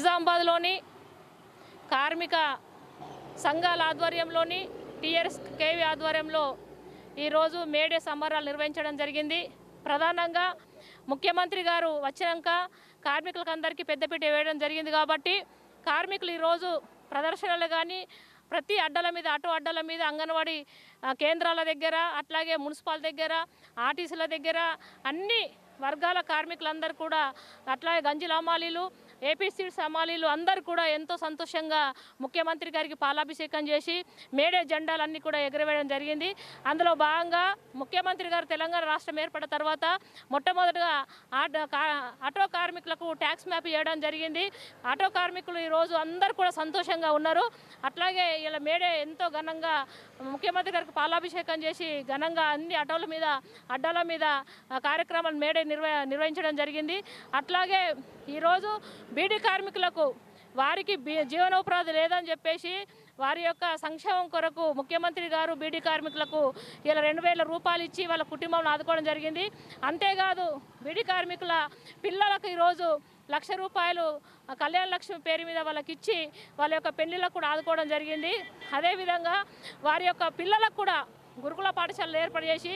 నిజామాబాద్లోని కార్మిక సంఘాల ఆధ్వర్యంలోని Trskv ఆధ్వర్యంలో ఈరోజు మేడే సంబరాలు నిర్వహించడం జరిగింది. ప్రధానంగా ముఖ్యమంత్రి గారు వచ్చినాక కార్మికులకు అందరికీ పెద్దపీట వేయడం జరిగింది కాబట్టి కార్మికులు ఈరోజు ప్రదర్శనలు కానీ ప్రతి అడ్డల మీద ఆటో అడ్డల మీద అంగన్వాడీ కేంద్రాల దగ్గర అట్లాగే మున్సిపల్ దగ్గర ఆర్టీసీల దగ్గర అన్ని వర్గాల కార్మికులందరూ కూడా అట్లాగే గంజిల హమాలీలు ఏపీ సీడ్స్ హమాలీలు అందరూ కూడా ఎంతో సంతోషంగా ముఖ్యమంత్రి గారికి పాలాభిషేకం చేసి మేడే జెండాలన్నీ కూడా ఎగరవేయడం జరిగింది. అందులో భాగంగా ముఖ్యమంత్రి గారు తెలంగాణ రాష్ట్రం ఏర్పడిన తర్వాత మొట్టమొదటిగా ఆటో కార్మికులకు ట్యాక్స్ మ్యాప్ చేయడం జరిగింది. ఆటో కార్మికులు ఈరోజు అందరూ కూడా సంతోషంగా ఉన్నారు. అట్లాగే ఇలా మేడే ఎంతో ఘనంగా ముఖ్యమంత్రి గారికి పాలాభిషేకం చేసి ఘనంగా అన్ని ఆటోల మీద అడ్డాల మీద కార్యక్రమాలు మేడే నిర్వహించడం జరిగింది. అట్లాగే ఈరోజు బీడీ కార్మికులకు వారికి జీవనోపాధి లేదని చెప్పేసి వారి యొక్క సంక్షేమం కొరకు ముఖ్యమంత్రి గారు బీడీ కార్మికులకు ఇలా 2,000 రూపాయలు ఇచ్చి వాళ్ళ కుటుంబంలో ఆదుకోవడం జరిగింది. అంతేకాదు బీడీ కార్మికుల పిల్లలకు ఈరోజు 1,00,000 రూపాయలు కళ్యాణ లక్ష్మి పేరు మీద వాళ్ళకి ఇచ్చి వాళ్ళ యొక్క పెళ్లిళ్ళకు కూడా ఆదుకోవడం జరిగింది. అదేవిధంగా వారి యొక్క పిల్లలకు కూడా గురుకుల పాఠశాలలు ఏర్పాటు చేసి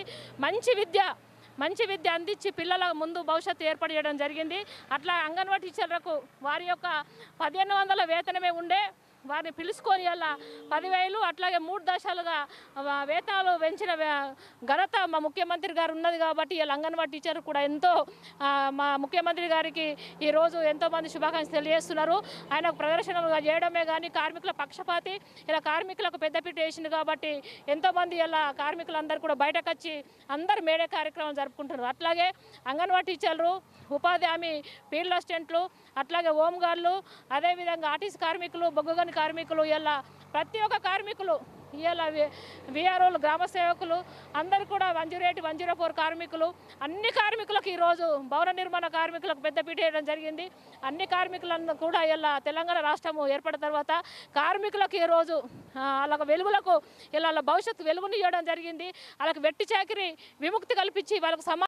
మంచి విద్య అందించి పిల్లల ముందు భవిష్యత్తు ఏర్పాటు చేయడం జరిగింది. అట్లా అంగన్వాడీ టీచర్లకు వారి యొక్క 1,500 వేతనమే ఉండే వారిని పిలుచుకొని అలా 10,000 అట్లాగే 3 దశలుగా వేతనాలు పెంచిన ఘనత మా ముఖ్యమంత్రి గారు ఉన్నది కాబట్టి ఇలా అంగన్వాడీ టీచర్ కూడా ఎంతో మా ముఖ్యమంత్రి గారికి ఈరోజు ఎంతోమంది శుభాకాంక్షలు తెలియజేస్తున్నారు. ఆయన ప్రదర్శనలుగా చేయడమే కానీ కార్మికుల పక్షపాతి ఇలా కార్మికులకు పెద్దపీట వేసింది కాబట్టి ఎంతోమంది ఇలా కార్మికులందరూ కూడా బయటకు వచ్చి అందరు మేడే కార్యక్రమం జరుపుకుంటున్నారు. అట్లాగే అంగన్వాడీ టీచర్లు ఉపాధి హామీ ఫీల్డ్ అసిస్టెంట్లు అట్లాగే హోంగార్డులు అదేవిధంగా ఆర్టీసీ కార్మికులు బొగ్గుగని కార్మికులు ఇలా ప్రతి ఒక్క కార్మికులు ఇలా విఆర్ఓలు గ్రామ సేవకులు అందరూ కూడా 108, 104 కార్మికులు అన్ని కార్మికులకు ఈరోజు భవన నిర్మాణ కార్మికులకు పెద్దపీట వేయడం జరిగింది. అన్ని కార్మికులను కూడా ఇలా తెలంగాణ రాష్ట్రం ఏర్పడిన తర్వాత కార్మికులకు ఈరోజు వాళ్ళ వెలుగులకు ఇలా భవిష్యత్తు వెలుగుని ఇవ్వడం జరిగింది. వాళ్ళకి వెట్టి చాకిరి విముక్తి కల్పించి వాళ్ళకు